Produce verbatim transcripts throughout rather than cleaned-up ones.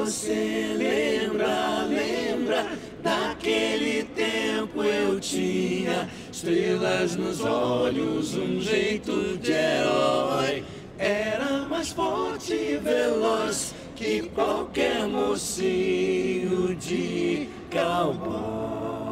você lembra, lembra, daquele tempo eu tinha estrelas nos olhos, um jeito de herói. Era mais forte e veloz que qualquer mocinho de cowboy.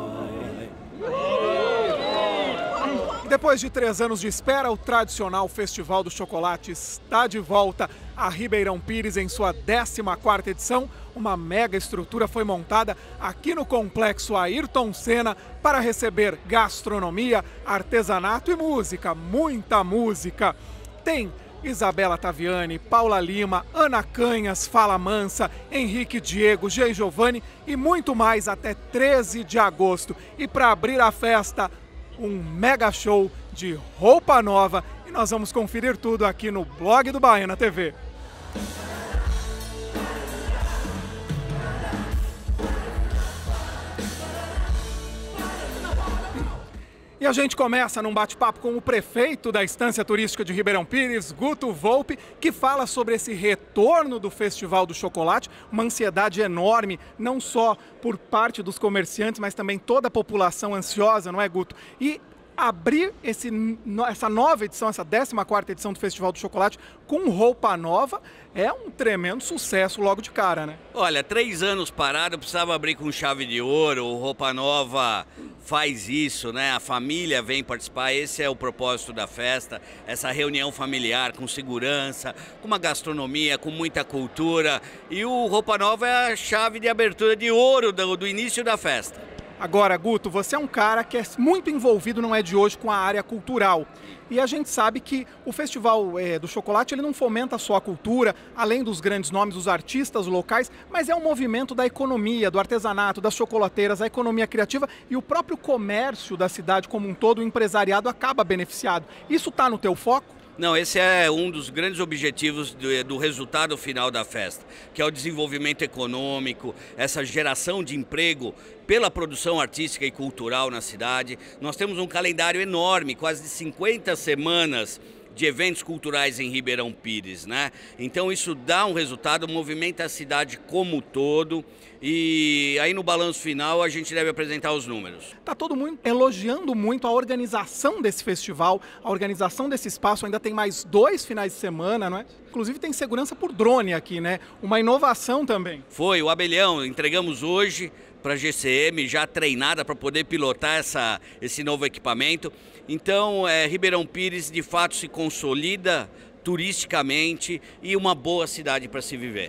Depois de três anos de espera, o tradicional Festival do Chocolate está de volta a Ribeirão Pires em sua décima quarta edição. Uma mega estrutura foi montada aqui no Complexo Ayrton Senna para receber gastronomia, artesanato e música, muita música. Tem Isabela Taviani, Paula Lima, Ana Canhas, Fala Mansa, Henrique Diego, G. Giovanni e muito mais até treze de agosto. E para abrir a festa, um mega show de roupa nova e nós vamos conferir tudo aqui no blog do Baiana T V. E a gente começa num bate-papo com o prefeito da Estância Turística de Ribeirão Pires, Guto Volpi, que fala sobre esse retorno do Festival do Chocolate, uma ansiedade enorme, não só por parte dos comerciantes, mas também toda a população ansiosa, não é, Guto? E abrir esse, essa nova edição, essa décima quarta edição do Festival do Chocolate com roupa nova é um tremendo sucesso logo de cara, né? Olha, três anos parado, eu precisava abrir com chave de ouro, roupa nova faz isso, né? A família vem participar, esse é o propósito da festa, essa reunião familiar com segurança, com uma gastronomia, com muita cultura, e o Roupa Nova é a chave de abertura de ouro do, do início da festa. Agora, Guto, você é um cara que é muito envolvido, não é de hoje, com a área cultural. E a gente sabe que o Festival é, do Chocolate ele não fomenta só a cultura, além dos grandes nomes, dos artistas locais, mas é um movimento da economia, do artesanato, das chocolateiras, a economia criativa e o próprio comércio da cidade como um todo, o empresariado acaba beneficiado. Isso está no teu foco? Não, esse é um dos grandes objetivos do, do resultado final da festa, que é o desenvolvimento econômico, essa geração de emprego pela produção artística e cultural na cidade. Nós temos um calendário enorme, quase de cinquenta semanas de eventos culturais em Ribeirão Pires, né? Então isso dá um resultado, movimenta a cidade como um todo. E aí no balanço final a gente deve apresentar os números. Tá todo mundo elogiando muito a organização desse festival, a organização desse espaço. Ainda tem mais dois finais de semana, não é? Inclusive tem segurança por drone aqui, né? Uma inovação também. Foi, o Abelhão, entregamos hoje para a G C M, já treinada para poder pilotar essa, esse novo equipamento. Então, é, Ribeirão Pires de fato se consolida turisticamente e uma boa cidade para se viver.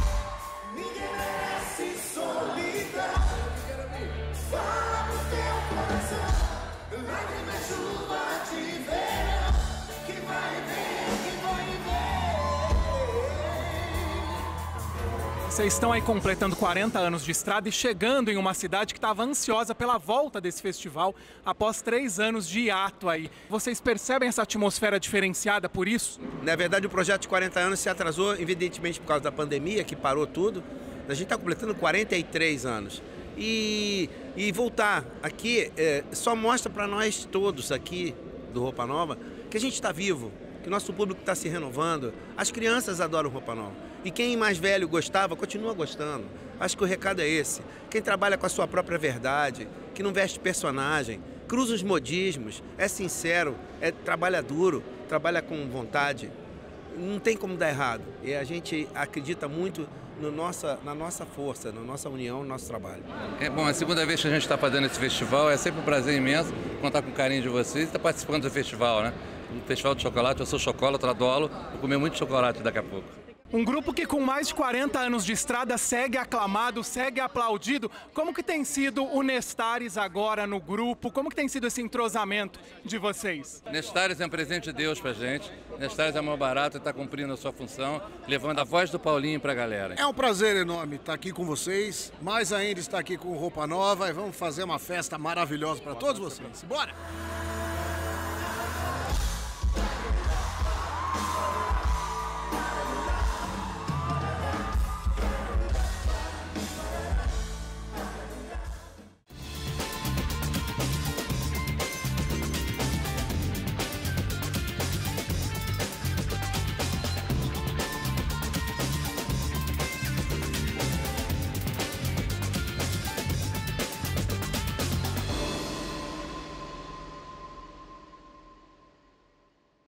Vocês estão aí completando quarenta anos de estrada e chegando em uma cidade que estava ansiosa pela volta desse festival após três anos de hiato aí. Vocês percebem essa atmosfera diferenciada por isso? Na verdade, o projeto de quarenta anos se atrasou, evidentemente, por causa da pandemia, que parou tudo. A gente está completando quarenta e três anos. E, e voltar aqui é, só mostra para nós todos aqui do Roupa Nova que a gente está vivo, que o nosso público está se renovando. As crianças adoram Roupa Nova. E quem mais velho gostava, continua gostando. Acho que o recado é esse. Quem trabalha com a sua própria verdade, que não veste personagem, cruza os modismos, é sincero, é, trabalha duro, trabalha com vontade, não tem como dar errado. E a gente acredita muito no nossa, na nossa força, na nossa união, no nosso trabalho. É bom, a segunda vez que a gente está fazendo esse festival, é sempre um prazer imenso contar com o carinho de vocês e estar participando do festival, né? O Festival de Chocolate, eu sou chocolate, adoro, vou comer muito chocolate daqui a pouco. Um grupo que com mais de quarenta anos de estrada segue aclamado, segue aplaudido. Como que tem sido o Nestares agora no grupo? Como que tem sido esse entrosamento de vocês? Nestares é um presente de Deus pra gente. Nestares é mão barata e está cumprindo a sua função, levando a voz do Paulinho pra galera. É um prazer enorme estar aqui com vocês, mais ainda estar aqui com Roupa Nova e vamos fazer uma festa maravilhosa para todos vocês. Bora!